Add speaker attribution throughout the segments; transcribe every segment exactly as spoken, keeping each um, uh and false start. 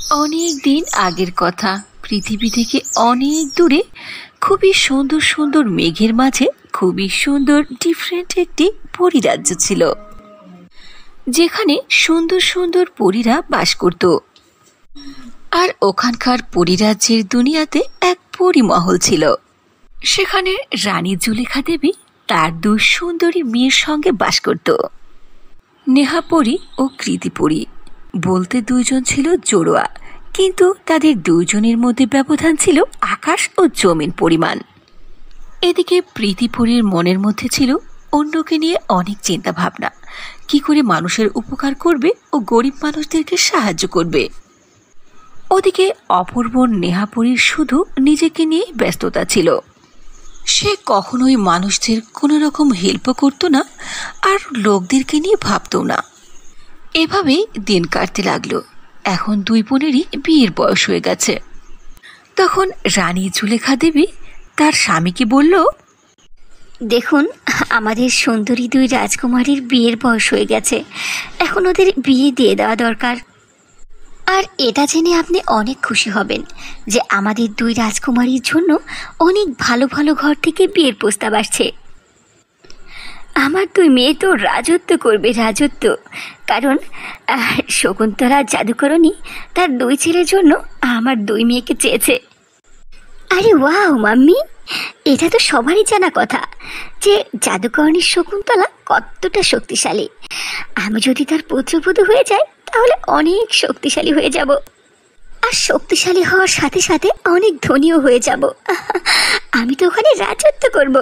Speaker 1: অনেক দিন আগের কথা, পৃথিবী থেকে অনেক দূরে খুবই সুন্দর সুন্দর মেঘের মাঝে খুবই সুন্দর ডিফারেন্ট একটি পরিরাজ্য ছিল, যেখানে সুন্দর সুন্দর পরীরা বাস করত। আর ওখানকার পরিরাজ্যের দুনিয়াতে এক পরিমহল ছিল। সেখানে রানী জুলেখা দেবী তার দুই সুন্দরী মেয়ের সঙ্গে বাস করত। নেহাপরী ও কৃতিপরী বলতে দুইজন ছিল জোড়োয়া, কিন্তু তাদের দুইজনের মধ্যে ব্যবধান ছিল আকাশ ও জমিন পরিমাণ। এদিকে প্রীতিপরীর মনের মধ্যে ছিল অন্যকে নিয়ে অনেক চিন্তা ভাবনা, কি করে মানুষের উপকার করবে ও গরিব মানুষদেরকে সাহায্য করবে। ওদিকে অপূর্ব নেহাপরীর শুধু নিজেকে নিয়ে ব্যস্ততা ছিল। সে কখনোই মানুষদের কোনো রকম হেল্প করতো না, আর লোকদেরকে নিয়ে ভাবতো না। এভাবেই দিন কাটতে লাগলো। এখন দুই বোনেরই বিয়ের বয়স হয়ে গেছে। তখন রানী জুলেখা দেবী তার স্বামীকে বলল,
Speaker 2: দেখুন, আমাদের সুন্দরী দুই রাজকুমারীর বিয়ের বয়স হয়ে গেছে, এখন ওদের বিয়ে দিয়ে দেওয়া দরকার। আর এটা জেনে আপনি অনেক খুশি হবেন যে আমাদের দুই রাজকুমারীর জন্য অনেক ভালো ভালো ঘর থেকে বিয়ের প্রস্তাব আসছে। আমার দুই মেয়ে তো রাজত্ব করবে, রাজত্ব। কারণ শকুন্তলা জাদুকরণী তার দুই ছেলের জন্য আমার দুই মেয়েকে চেয়েছে। আরে ওয়াও মাম্মি, এটা তো সবারই জানা কথা যে জাদুকরণী শকুন্তলা কতটা শক্তিশালী। আমি যদি তার পুত্রবধূ হয়ে যাই তাহলে অনেক শক্তিশালী হয়ে যাব, আর শক্তিশালী হওয়ার সাথে সাথে অনেক ধনীও হয়ে যাব। আমি তো ওখানে রাজত্ব করব।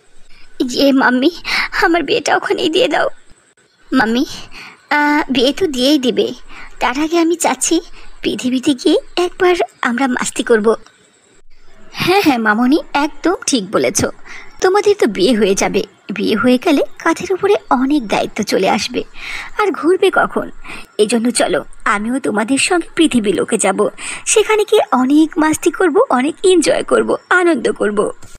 Speaker 2: যে মাম্মি, আমার বিয়েটা ওখানেই দিয়ে দাও। মাম্মি, বিয়ে তো দিয়েই দিবে, তার আগে আমি চাচ্ছি পৃথিবীতে গিয়ে একবার আমরা মাস্তি করব। হ্যাঁ হ্যাঁ মামনি, একদম ঠিক বলেছ। তোমাদের তো বিয়ে হয়ে যাবে, বিয়ে হয়ে গেলে কাঁধের উপরে অনেক দায়িত্ব চলে আসবে, আর ঘুরবে কখন। এই জন্য চলো, আমিও তোমাদের সঙ্গে পৃথিবী লোকে যাব। সেখানে গিয়ে অনেক মাস্তি করব, অনেক এনজয় করব, আনন্দ করব।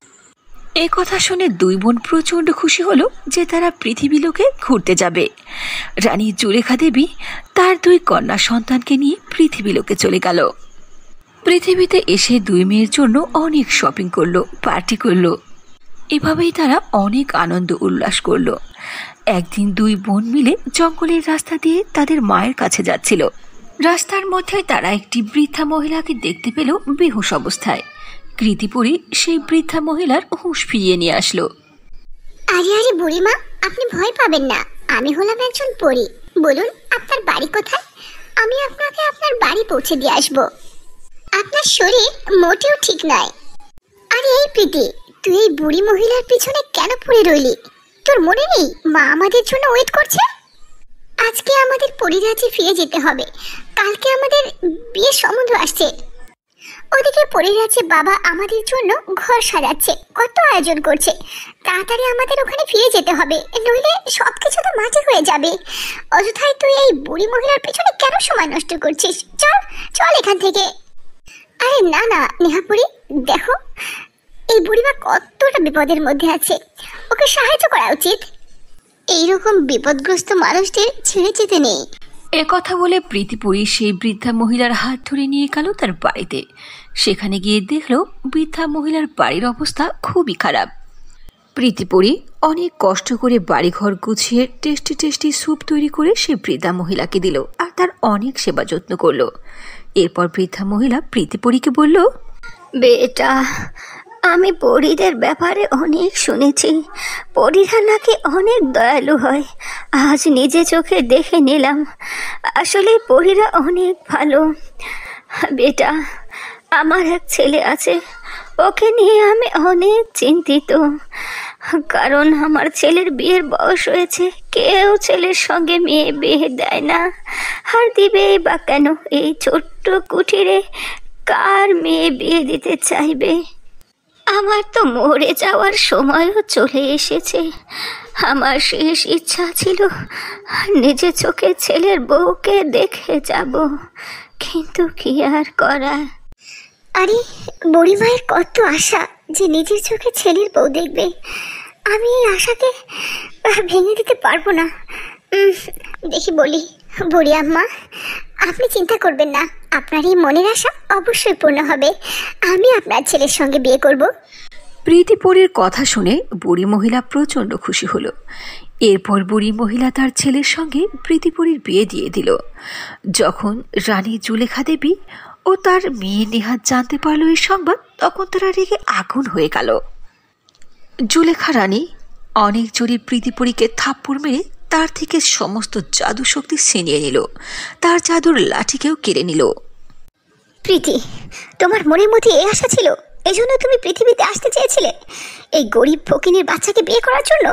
Speaker 1: এ কথা শুনে দুই বোন প্রচণ্ড খুশি হলো যে তারা পৃথিবী লোকে ঘুরতে যাবে। রানী জুলেখা দেবী তার দুই কন্যা সন্তানকে নিয়ে পৃথিবী লোকে চলে গেল। পৃথিবীতে এসে দুই মেয়ের জন্য অনেক শপিং করলো, পার্টি করলো। এভাবেই তারা অনেক আনন্দ উল্লাস করলো। একদিন দুই বোন মিলে জঙ্গলের রাস্তা দিয়ে তাদের মায়ের কাছে যাচ্ছিল। রাস্তার মধ্যে তারা একটি বৃদ্ধা মহিলাকে দেখতে পেল বেহুশ অবস্থায়। কৃতিপরী সেই বৃদ্ধা মহিলার হুঁশ ফিরিয়ে নিয়ে আসলো।
Speaker 3: আরে আরে বুড়িমা, আপনি ভয় পাবেন না, আমি হলাম একজন পরী। বলুন আপনার বাড়ি কোথায়, আমি আপনাকে আপনার বাড়ি পৌঁছে দিয়ে আসবো। আপনার শরীর মোটেও ঠিক নয়। আরে এই প্রীতি, তুই এই বুড়ি মহিলার পিছনে কেন পড়ে রইলি? তোর মনে নেই মা আমাদের জন্য ওয়েট করছে? আজকে আমাদের পরিরাজ্যে ফিরে যেতে হবে, কালকে আমাদের বিয়ের সম্বন্ধ আসছে। ওদিকে পরিরাজ্যে বাবা আমাদের জন্য ঘর সাজাচ্ছে, কত আয়োজন করছে। তাড়াতাড়ি আমাদের ওখানে ফিরে যেতে হবে, নইলে সবকিছু তো মাটি হয়ে যাবে। অযথায় তুই এই বুড়ি মহিলার পিছনে কেন সময় নষ্ট করছিস? চল চল এখান থেকে। আরে না না নেহাপুরি, দেখো এই বুড়িমা কতটা বিপদের মধ্যে আছে, ওকে সাহায্য করা উচিত। এইরকম বিপদগ্রস্ত মানুষদের ছেড়ে যেতে নেই।
Speaker 1: এ কথা বলে প্রীতিপরী সেই বৃদ্ধা মহিলার হাত ধরে নিয়ে গেল তার বাড়িতে। সেখানে গিয়ে দেখলো বৃদ্ধা মহিলার বাড়ির অবস্থা খুবই খারাপ। প্রীতিপরী অনেক কষ্ট করে বাড়িঘর গুছিয়ে টেস্টি টেস্টি স্যুপ তৈরি করে সে বৃদ্ধা মহিলাকে দিল, আর তার অনেক সেবা যত্ন করলো। এরপর বৃদ্ধা মহিলা প্রীতিপরীকে বলল,
Speaker 2: বেটা, আমি পরীদের ব্যাপারে অনেক শুনেছি, পরীরা নাকি অনেক দয়ালু হয়। আজ নিজে চোখে দেখে নিলাম, আসলে পরীরা অনেক ভালো। বেটা, আমার এক ছেলে আছে, ওকে নিয়ে আমি অনেক চিন্তিত। কারণ আমার ছেলের বিয়ের বয়স হয়েছে, কেউ ছেলের সঙ্গে মেয়ে বিয়ে দেয় না। আর দিবেই বা কেন? এই ছোট্ট কুঠিরে কার মেয়ে বিয়ে দিতে চাইবে? আমার তো মরে যাওয়ার সময়ও চলে এসেছে। আমার শেষ ইচ্ছা ছিল নিজে চোখে ছেলের বউকে দেখে যাব, কিন্তু কি আর করা।
Speaker 3: আরে বুড়ি মায়ের কত আশা যে নিজের চোখে ছেলের বউ দেখবে। আমি এই আশাকে ভেঙে দিতে পারবো না। দেখি বলি, বুড়ি আম্মা, আপনি চিন্তা করবেন না, আপনার এই মনের আশা অবশ্যই পূর্ণ হবে। আমি আপনার ছেলের সঙ্গে বিয়ে করব।
Speaker 1: প্রীতিপরীর কথা শুনে বুড়ি মহিলা প্রচণ্ড খুশি হলো। এরপর বুড়ি মহিলা তার ছেলের সঙ্গে প্রীতিপরীর বিয়ে দিয়ে দিল। যখন রানী জুলেখা দেবী ও তার মেয়ে নেহাত জানতে পারল এই সংবাদ, তখন তারা রেগে আগুন হয়ে গেল। জুলেখা রানী অনেক জোরে প্রীতিপরীকে থাপ্পড় মেরে তার থেকে সমস্ত জাদু শক্তি ছিনিয়ে নিল, তার জাদুর লাঠিকেও কেড়ে নিল।
Speaker 2: প্রীতি, তোমার মনের মধ্যে এই আশা ছিল, এই জন্য তুমি পৃথিবীতে আসতে চেয়েছিলে এই গরিব ফকিনের বাচ্চাকে বিয়ে করার জন্য?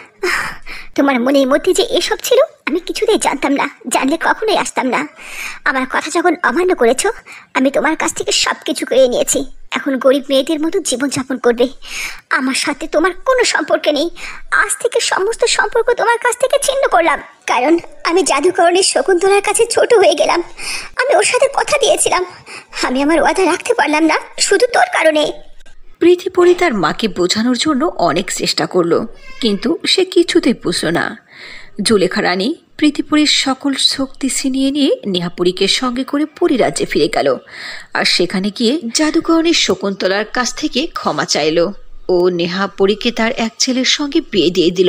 Speaker 2: তোমার মনের মধ্যে যে এসব ছিল আমি কিছুতেই জানতাম না, জানলে কখনোই আসতাম না। আমার কথা যখন অমান্য করেছো, আমি তোমার কাছ থেকে সব কিছু কেড়ে নিয়েছি। এখন গরিব মেয়েদের মতো জীবনযাপন করবে, আমার সাথে তোমার কোনো সম্পর্ক নেই। আজ থেকে সমস্ত সম্পর্ক তোমার কাছ থেকে ছিন্ন করলাম, কারণ আমি জাদুকরণের শকুন্তলার কাছে ছোট হয়ে গেলাম। আমি ওর সাথে কথা দিয়েছিলাম, আমি আমার ওয়াদা রাখতে পারলাম না শুধু তোর কারণে।
Speaker 1: প্রীতিপরী তার মাকে বোঝানোর জন্য অনেক চেষ্টা করলো, কিন্তু সে কিছুতেই বুঝল না। জুলেখা রানী প্রীতিপরীর সকল শক্তি ছিনিয়ে নিয়ে নেহাপরীকে সঙ্গে করে পরিরাজ্যে ফিরে গেল, আর সেখানে গিয়ে জাদুকরণের শকুন্তলার কাছ থেকে ক্ষমা চাইল ও নেহাপরীকে তার এক ছেলের সঙ্গে বিয়ে দিয়ে দিল।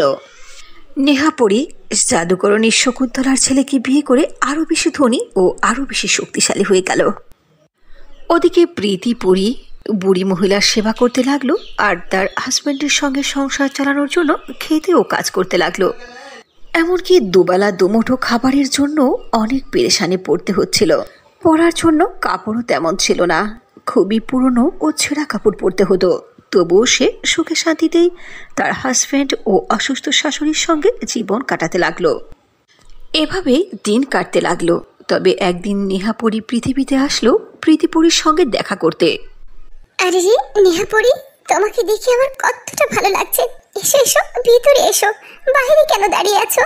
Speaker 1: নেহাপরী জাদুকরণের শকুন্তলার ছেলেকে বিয়ে করে আরও বেশি ধনী ও আরও বেশি শক্তিশালী হয়ে গেল। ওদিকে প্রীতিপরী বুড়ি মহিলার সেবা করতে লাগলো, আর তার হাজব্যান্ডের সঙ্গে সংসার চালানোর জন্য খেতে ও কাজ করতে লাগলো। এমনকি দুবেলা দুমুঠো খাবারের জন্য অনেক পেরেশানি পড়তে হচ্ছিল। পরার জন্য কাপড়ও তেমন ছিল না, খুবই পুরনো ও ছেঁড়া কাপড় পরতে হতো। তবুও সে সুখে শান্তিতেই তার হাজব্যান্ড ও অসুস্থ শাশুড়ির সঙ্গে জীবন কাটাতে লাগলো। এভাবেই দিন কাটতে লাগলো। তবে একদিন নেহাপরী পৃথিবীতে আসলো প্রীতিপরীর সঙ্গে দেখা করতে।
Speaker 3: আরে রে নেহাপরি, তোমাকে দেখে আমার কতটা ভালো লাগছে। এসো এসো, ভিতরে এসো, বাইরে কেন দাঁড়িয়ে আছো?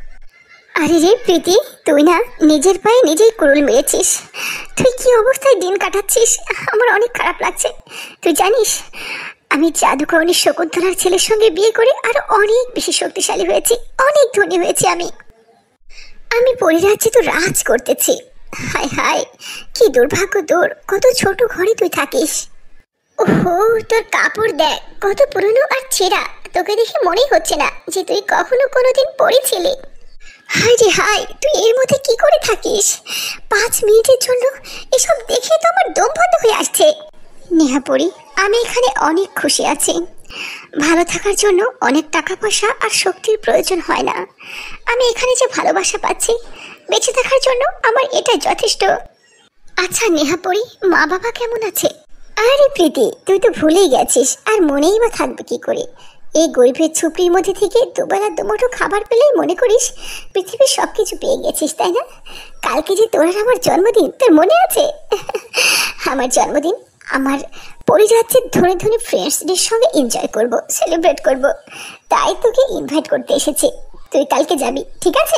Speaker 3: আরে রে প্রীতি, তুই না নিজের পায়ে নিজেই কুড়ুল মেরেছিস। তুই কি অবস্থায় দিন কাটাচ্ছিস, আমার অনেক খারাপ লাগছে। তুই জানিস আমি জাদুকরণী শকুন্তলার ছেলের সঙ্গে বিয়ে করে আরো অনেক বেশি শক্তিশালী হয়েছি, অনেক ধনী হয়েছি। আমি আমি পরিরাজ্যে তো রাজ করতেছি। হায় হায়, কি দুর্ভাগ্য তোর, কত ছোট ঘরে তুই থাকিস। ওহো, তোর কাপড় দেখ কত পুরনো আর ছেঁড়া, তোকে দেখে মনেই হচ্ছে না যে তুই কখনো কোনোদিন পরেছিলি। হায় রে হায়, তুই এর মধ্যে কি করে থাকিস? পাঁচ মিনিটের জন্য এসব দেখে তো আমার দম বন্ধ হয়ে আসছে। নেহাপরি, আমি এখানে অনেক খুশি আছি। ভালো থাকার জন্য অনেক টাকা পয়সা আর শক্তির প্রয়োজন হয় না। আমি এখানে যে ভালোবাসা পাচ্ছি, বেঁচে থাকার জন্য আমার এটাই যথেষ্ট। আচ্ছা নেহাপরি, মা বাবা কেমন আছে? আরে প্রীতি, তুই তো ভুলেই গেছিস, আর মনেই বা থাকবে কি করে? এই গরিবের ঝুপড়ির মধ্যে থেকে দুবেলা দুমুঠো খাবার পেলেই মনে করিস পৃথিবীর সব কিছু পেয়ে গেছিস, তাই না? কালকে যে তোর আমার জন্মদিন, তোর মনে আছে? আমার জন্মদিন আমার পরিরাজ্যের ধনী ধনী ফ্রেন্ডসদের সঙ্গে এনজয় করব, সেলিব্রেট করব, তাই তোকে ইনভাইট করতে এসেছি। তুই কালকে যাবি, ঠিক আছে?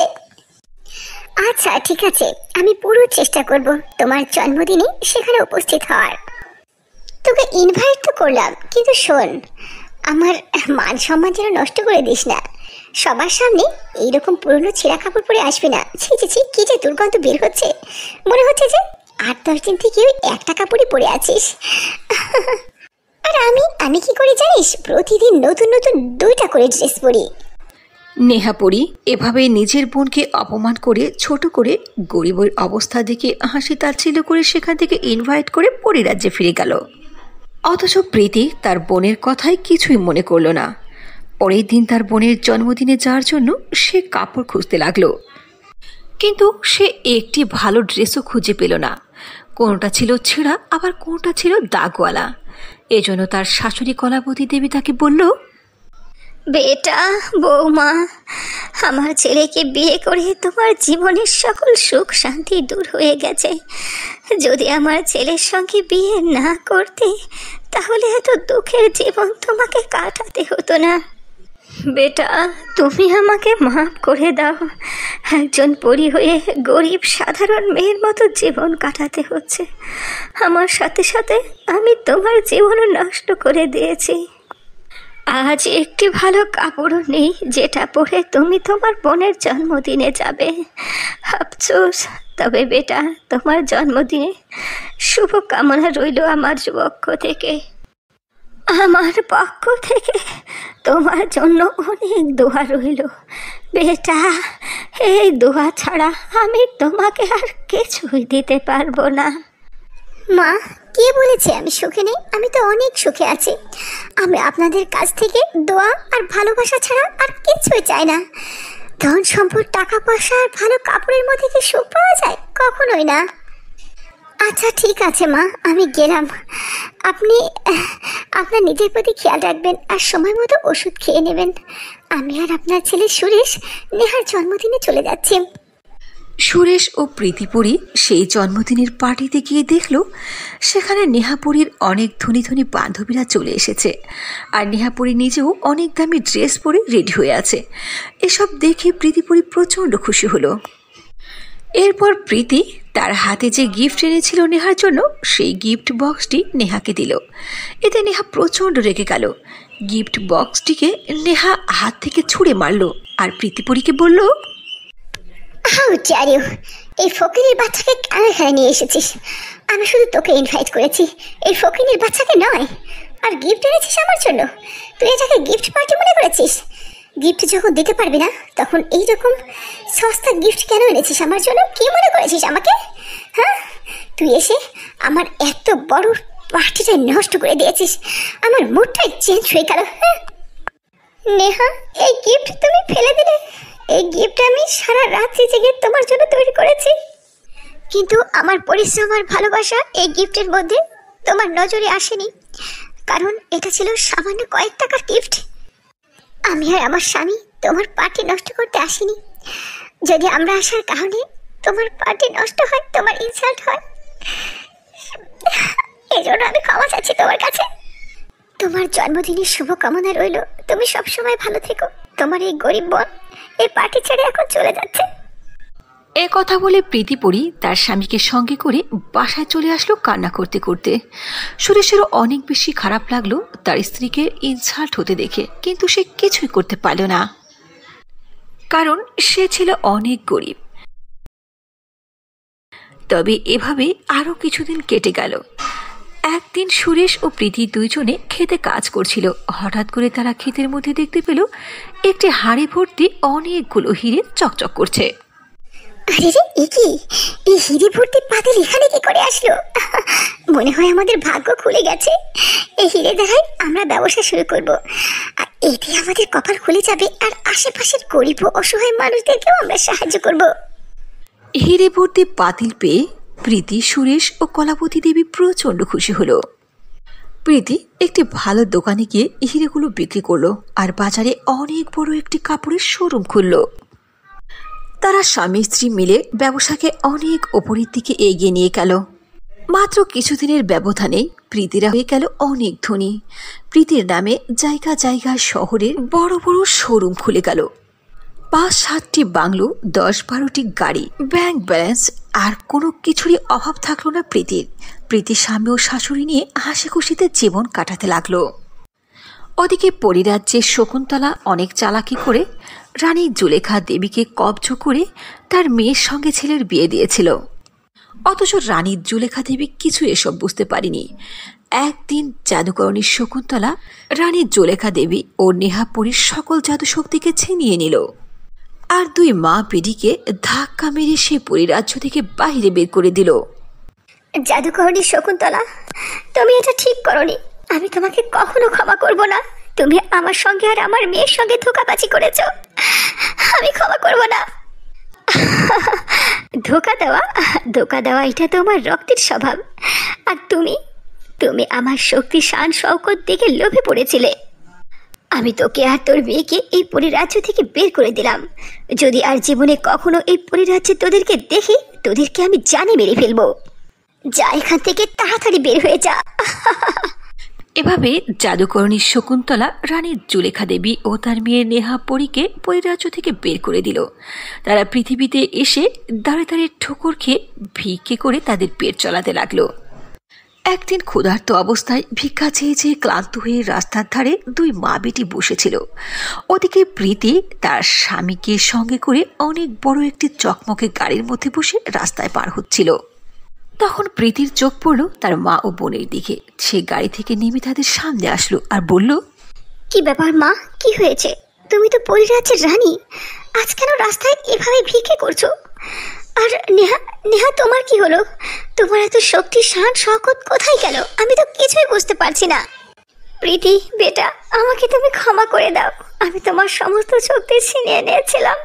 Speaker 3: আচ্ছা ঠিক আছে, আমি পুরো চেষ্টা করব তোমার জন্মদিনে সেখানে উপস্থিত হওয়ার। তোকে ইনভাইট তো করলাম, কিন্তু শোন, আমার মান সম্মান যেন নষ্ট করে দিস না। সবার সামনে এইরকম পুরনো ছেঁড়া কাপড় পরে আসবে না। ছি ছি ছি, কি যে দুর্গন্ধ বের হচ্ছে, মনে হচ্ছে যে আট দশ দিন থেকে ওই একটা কাপড়ই পরে আছিস। আর আমি আমি কি করে জানিস, প্রতিদিন নতুন নতুন দুইটা করে ড্রেস পরি।
Speaker 1: নেহাপরী এভাবে নিজের বোনকে অপমান করে ছোট করে গরিবের অবস্থা দেখে হাসি তাচ্ছিল্য করে সেখান থেকে ইনভাইট করে পরিরাজ্যে ফিরে গেল। অথচ প্রীতি তার বোনের কথায় কিছুই মনে করল না। পরের দিন তার বোনের জন্মদিনে যাওয়ার জন্য সে কাপড় খুঁজতে লাগলো, কিন্তু সে একটি ভালো ড্রেসও খুঁজে পেল না। কোনটা ছিল ছেঁড়া, আবার কোনটা ছিল দাগওয়ালা। এজন্য তার শাশুড়ি কলাবতী দেবী তাকে বলল,
Speaker 2: বেটা, বৌমা, আমার ছেলেকে বিয়ে করে তোমার জীবনের সকল সুখ শান্তি দূর হয়ে গেছে। যদি আমার ছেলের সঙ্গে বিয়ে না করতে, তাহলে এত দুঃখের জীবন তোমাকে কাটাতে হতো না। বেটা, তুমি আমাকে মাফ করে দাও। একজন পরী হয়ে গরিব সাধারণ মেয়ের মতো জীবন কাটাতে হচ্ছে। আমার সাথে সাথে আমি তোমার জীবনও নষ্ট করে দিয়েছি। আজ একটি ভালো কাপড়ও নেই যেটা পরে তুমি তোমার বোনের জন্মদিনে যাবে। আফসোস, তবে বেটা, তোমার জন্মদিনে শুভকামনা রইল আমার পক্ষ থেকে। আমার পক্ষ থেকে তোমার জন্য অনেক দোয়া রইল বেটা। এই দোয়া ছাড়া আমি তোমাকে আর কিছুই দিতে পারবো না।
Speaker 3: মা, কে বলেছে আমি সুখে নেই? আমি তো অনেক সুখে আছি। আমি আপনাদের কাছ থেকে দোয়া আর ভালোবাসা ছাড়া আর কিছুই চাই না। ধন সম্পদ, টাকা পয়সা আর ভালো কাপড়ের মধ্যে কি সুখ পাওয়া যায়? কখনোই না। আচ্ছা ঠিক আছে মা, আমি গেলাম। আপনি আপনার নিজের প্রতি খেয়াল রাখবেন আর সময় মতো ওষুধ খেয়ে নেবেন। আমি আর আপনার ছেলে সুরেশ নেহার জন্মদিনে চলে যাচ্ছি।
Speaker 1: সুরেশ ও প্রীতিপুরী সেই জন্মদিনের পার্টিতে গিয়ে দেখল সেখানে নেহাপুরীর অনেক ধনী ধনী বান্ধবীরা চলে এসেছে, আর নেহাপুরী নিজেও অনেক দামি ড্রেস পরে রেডি হয়ে আছে। এসব দেখে প্রীতিপুরী প্রচণ্ড খুশি হলো। এরপর প্রীতি তার হাতে যে গিফট এনেছিল নেহার জন্য সেই গিফট বক্সটি নেহাকে দিল। এতে নেহা প্রচণ্ড রেগে গেল। গিফট বক্সটিকে নেহা হাত থেকে ছুঁড়ে মারল আর প্রীতিপুরীকে বলল,
Speaker 3: হাউ ডেয়ার ইউ! এই ফকিনীর বাচ্চাকে কেন এখানে নিয়ে এসেছিস? আমি শুধু তোকে ইনভাইট করেছি, এই ফকিনীর বাচ্চাকে নয়। আর গিফট এনেছিস আমার জন্য? তুই এটাকে গিফট পার্টি মনে করেছিস? গিফট যখন দিতে পারবি না তখন এইরকম সস্তা গিফট কেন এনেছিস আমার জন্য? কি মনে করেছিস আমাকে? হ্যাঁ, তুই এসে আমার এত বড় পার্টিটা নষ্ট করে দিয়েছিস। আমার মুডটাই চেঞ্জ হয়ে গেল। হ্যাঁ নেহা, এই গিফট তুমি ফেলে দিলে। এই গিফট আমি সারা রাত্রি জেগে তোমার জন্য তৈরি করেছি, কিন্তু আমার পরিশ্রম আর ভালোবাসা এই গিফটের মধ্যে তোমার নজরে আসেনি, কারণ এটা ছিল সামান্য কয়েক টাকার গিফট। আমি আর আমার স্বামী তোমার পার্টি নষ্ট করতে আসিনি। যদি আমরা আসার কারণে তোমার পার্টি নষ্ট হয়, তোমার ইনসাল্ট হয়, এই জন্য আমি ক্ষমা চাচ্ছি তোমার কাছে। তোমার জন্মদিনের শুভকামনা রইল। তুমি সবসময় ভালো থেকো। তোমার এই গরিব বোন এই পার্টি ছেড়ে এখন চলে যাচ্ছে।
Speaker 1: এ কথা বলে প্রীতিপুরী তার স্বামীকে সঙ্গে করে বাসায় চলে আসলো কান্না করতে করতে। সুরেশেরও অনেক বেশি খারাপ লাগলো তার স্ত্রীকে ইনসাল্ট হতে দেখে, কিন্তু সে কিছুই করতে পারল না, কারণ সে ছিল অনেক গরিব। তবে এভাবে আরো কিছুদিন কেটে গেল। একদিন সুরেশ ও প্রীতি দুইজনে খেতে কাজ করছিল। হঠাৎ করে তারা ক্ষেতের মধ্যে দেখতে পেল একটি হাঁড়ি ভর্তি অনেকগুলো হিরে চকচক করছে।
Speaker 3: আরে রে, এ কি? এই হিরে ভর্তি পাতিল এখানে কি করে আসলো? মনে হয় আমাদের ভাগ্য খুলে গেছে। এই হিরে দ্বারাই আমরা ব্যবসা শুরু করব, আর এতে আমাদের কপাল খুলে যাবে, আর আশেপাশের গরিব ও অসহায় মানুষদেরকেও আমরা সাহায্য করব।
Speaker 1: হিরে ভর্তি পাতিল পেয়ে প্রীতি, সুরেশ ও কলাবতী দেবী প্রচণ্ড খুশি হলো। প্রীতি একটি ভালো দোকানে গিয়ে হিরেগুলো বিক্রি করলো আর বাজারে অনেক বড় একটি কাপড়ের শোরুম খুলল। তারা স্বামী স্ত্রী মিলে ব্যবসাকে অনেক ওপরের দিকে এগিয়ে নিয়ে গেল। মাত্র কিছুদিনের ব্যবধানে প্রীতিরা হয়ে গেল অনেক ধনী। প্রীতির নামে জায়গা জায়গায় শহরের বড় বড় শোরুম খুলে গেল। পাঁচ সাতটি বাংলো, দশ বারোটি গাড়ি, ব্যাংক ব্যালেন্স, আর কোনো কিছুরই অভাব থাকলো না প্রীতির। প্রীতির স্বামী ও শাশুড়ি নিয়ে হাসি খুশিতে জীবন কাটাতে লাগলো। ওদিকে পরিরাজ্যের শকুন্তলা অনেক চালাকি করে রানী জুলেখা দেবীকে কব্জ করে তার মেয়ের সঙ্গে ছেলের বিয়ে দিয়েছিল। অথচ রানী জুলেখা দেবী কিছু এসব বুঝতে পারেনি। একদিন জাদুকরণী শকুন্তলা রানী জুলেখা দেবী ও নেহাপুরীর সকল জাদুশক্তিকে ছিনিয়ে নিল, আর দুই মা পিডিকে ধাক্কা মেরে সে পরিরাজ্য থেকে বাহিরে বের করে দিল।
Speaker 3: জাদুকরণী শকুন্তলা, তুমি এটা ঠিক করনি। আমি তোমাকে কখনো ক্ষমা করব না। তুমি আমার সঙ্গে আর আমার মেয়ের সঙ্গে ধোঁকাবাজি করেছ, আমি ক্ষমা করব না। ধোঁকা দেওয়া ধোঁকা দেওয়া এটা তোমার রক্তের স্বভাব। আর তুমি তুমি আমার শক্তি, শান, শৌকত দেখে লোভে পড়েছিলে। আমি তোকে আর তোর মেয়েকে এই পরিরাজ্য থেকে বের করে দিলাম। যদি আর জীবনে কখনো এই পরিরাজ্যে তোদেরকে দেখি, তোদেরকে আমি জানে মেরে ফেলবো। যা এখান থেকে, তাড়াতাড়ি বের হয়ে যা।
Speaker 1: এভাবে জাদুকরণী শকুন্তলা রানী জুলেখা দেবী ও তার মেয়ে নেহাপুরীকে পরিরাজ্য থেকে বের করে দিল। তারা পৃথিবীতে এসে দাঁড়ে দাঁড়িয়ে ঠোকর খেয়ে ভিক্ষে করে তাদের পেট চালাতে লাগলো। একদিন ক্ষুধার্ত অবস্থায় ভিক্ষা চেয়ে চেয়ে ক্লান্ত হয়ে রাস্তার ধারে দুই মা বেটি বসেছিল। ওদিকে প্রীতি তার স্বামীকে সঙ্গে করে অনেক বড় একটি চকমকে গাড়ির মধ্যে বসে রাস্তায় পার হচ্ছিল। তখন প্রীতির চোখ পড়ল তার মা ও বোনের দিকে। সে গাড়ি থেকে নেমে তাদের সামনে আসলো আর বলল,
Speaker 3: কি ব্যাপার মা, কি হয়েছে? তুমি তো পরিরাজ্যের রানী, আজ কেন রাস্তায় এভাবে ভিক্ষে করছো? আর নেহা নেহা তোমার কি হলো? তোমার এত শক্তি, শান, শকত কোথায় গেল? আমি তো কিছুই বুঝতে পারছি না। প্রীতি বেটা, আমাকে তুমি ক্ষমা করে দাও। আমি তোমার সমস্ত শক্তি ছিনিয়ে নিয়েছিলাম,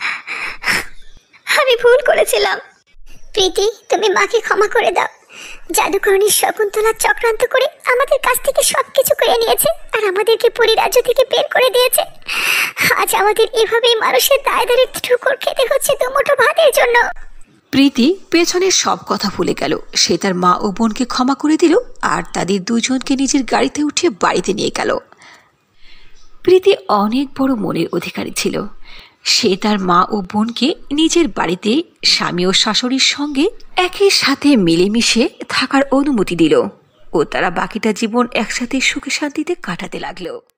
Speaker 3: আমি ভুল করেছিলাম। প্রীতি, তুমি মাকে ক্ষমা করে দাও। জাদুকরণী শকুন্তলা চক্রান্ত করে আমাদের কাছ থেকে সবকিছু কেড়ে নিয়েছে আর আমাদেরকে পরিরাজ্য থেকে বের করে দিয়েছে। আজ আমাদের এভাবেই মানুষের দায় দাঁড়িয়ে ঠুকর খেতে হচ্ছে দুমুঠো ভাতের জন্য।
Speaker 1: প্রীতি পেছনের সব কথা ভুলে গেল। সে তার মা ও বোনকে ক্ষমা করে দিল আর তাদের দুজনকে নিজের গাড়িতে উঠিয়ে বাড়িতে নিয়ে গেল। প্রীতি অনেক বড় মনের অধিকারী ছিল। সে তার মা ও বোনকে নিজের বাড়িতে স্বামী ও শাশুড়ির সঙ্গে একই সাথে মিলেমিশে থাকার অনুমতি দিল ও তারা বাকিটা জীবন একসাথে সুখে শান্তিতে কাটাতে লাগলো।